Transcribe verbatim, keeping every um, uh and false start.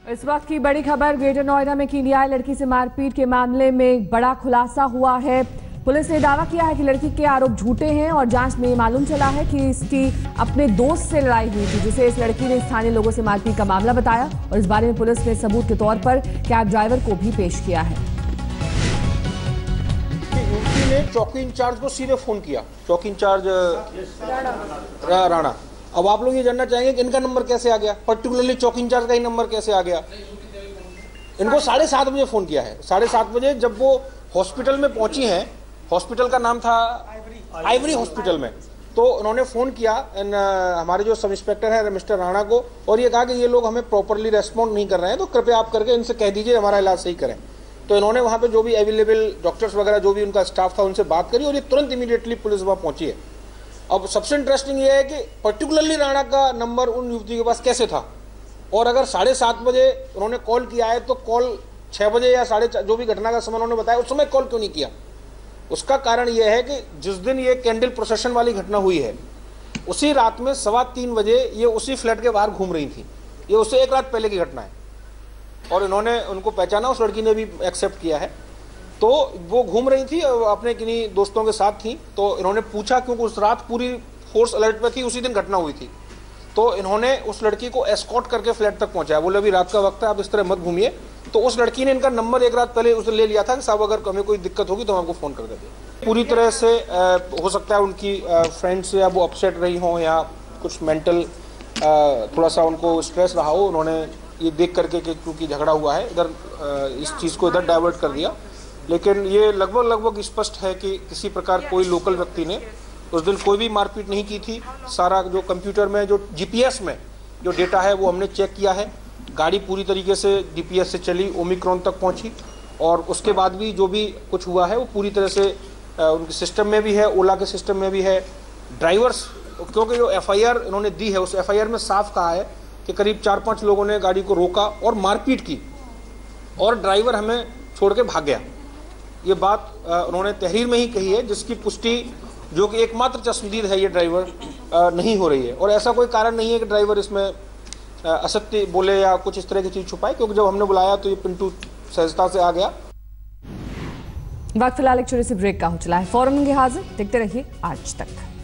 इस वक्त की बड़ी खबर, ग्रेटर नोएडा में की न्याय लड़की से मारपीट के मामले में बड़ा खुलासा हुआ है। पुलिस ने दावा किया है कि लड़की के आरोप झूठे हैं और जांच में मालूम चला है कि इसकी अपने दोस्त से लड़ाई हुई थी, जिसे इस लड़की ने स्थानीय लोगों से मारपीट का मामला बताया और इस बारे में पुलिस ने सबूत के तौर पर कैब ड्राइवर को भी पेश किया है। युवती ने चौकी इंचार्ज को सीधे फोन किया, चौकी इंचार्ज रा, राणा। अब आप लोग ये जानना चाहेंगे कि इनका नंबर कैसे आ गया, पर्टिकुलरली चौकी इंचार्ज का ही नंबर कैसे आ गया। इनको साढ़े सात बजे फोन किया है। साढ़े सात बजे जब वो हॉस्पिटल में पहुंची हैं, हॉस्पिटल का नाम था आइवरी हॉस्पिटल में, तो उन्होंने फोन किया इन, हमारे जो सब इंस्पेक्टर है मिस्टर राणा को, और ये कहा कि ये लोग हमें प्रॉपरली रेस्पॉन्ड नहीं कर रहे हैं, तो कृपया आप करके इनसे कह दीजिए हमारा इलाज सही करें। तो इन्होंने वहाँ पे जो भी अवेलेबल डॉक्टर्स वगैरह जो भी उनका स्टाफ था उनसे बात करी और ये तुरंत इमीडिएटली पुलिस वहाँ पहुंची है। अब सबसे इंटरेस्टिंग ये है कि पर्टिकुलरली राणा का नंबर उन युवती के पास कैसे था, और अगर साढ़े सात बजे उन्होंने कॉल किया है तो कॉल छः बजे या साढ़े जो भी घटना का समय उन्होंने बताया उस समय कॉल क्यों नहीं किया। उसका कारण यह है कि जिस दिन ये कैंडल प्रोसेशन वाली घटना हुई है उसी रात में सवा तीन बजे ये उसी फ्लैट के बाहर घूम रही थी। ये उससे एक रात पहले की घटना है और इन्होंने उनको पहचाना, उस लड़की ने भी एक्सेप्ट किया है। तो वो घूम रही थी अपने किन्हीं दोस्तों के साथ थी, तो इन्होंने पूछा क्योंकि उस रात पूरी फोर्स अलर्ट पे थी, उसी दिन घटना हुई थी। तो इन्होंने उस लड़की को एस्कॉर्ट करके फ्लैट तक पहुंचाया। बोले अभी रात का वक्त है, आप इस तरह मत घूमिए। तो उस लड़की ने इनका नंबर एक रात पहले उसने ले लिया था कि साहब अगर हमें कोई दिक्कत होगी तो हम आपको फ़ोन कर देंगे। पूरी तरह से आ, हो सकता है उनकी फ्रेंड्स या वो अपसेट रही हों या कुछ मेंटल थोड़ा सा उनको स्ट्रेस रहा हो, उन्होंने ये देख करके कि क्योंकि झगड़ा हुआ है इधर इस चीज़ को इधर डाइवर्ट कर दिया। लेकिन ये लगभग लगभग स्पष्ट है कि किसी प्रकार कोई लोकल व्यक्ति ने उस दिन कोई भी मारपीट नहीं की थी। सारा जो कंप्यूटर में जो जीपीएस में जो डेटा है वो हमने चेक किया है। गाड़ी पूरी तरीके से डीपीएस से चली, ओमिक्रॉन तक पहुंची, और उसके बाद भी जो भी कुछ हुआ है वो पूरी तरह से उनके सिस्टम में भी है, ओला के सिस्टम में भी है। ड्राइवर्स, क्योंकि जो एफआईआर इन्होंने दी है उस एफआईआर में साफ कहा है कि करीब चार पाँच लोगों ने गाड़ी को रोका और मारपीट की और ड्राइवर हमें छोड़ के भाग गया। ये बात उन्होंने तहरीर में ही कही है, जिसकी पुष्टि जो कि एकमात्र चश्मदीद है ये ड्राइवर नहीं हो रही है। और ऐसा कोई कारण नहीं है कि ड्राइवर इसमें असत्य बोले या कुछ इस तरह की चीज छुपाए, क्योंकि जब हमने बुलाया तो ये पिंटू सहजता से आ गया। वक्त फिलहाल एक छोटे से ब्रेक का हो चला है, फौरन होंगे हाजिर, देखते रहिए आज तक।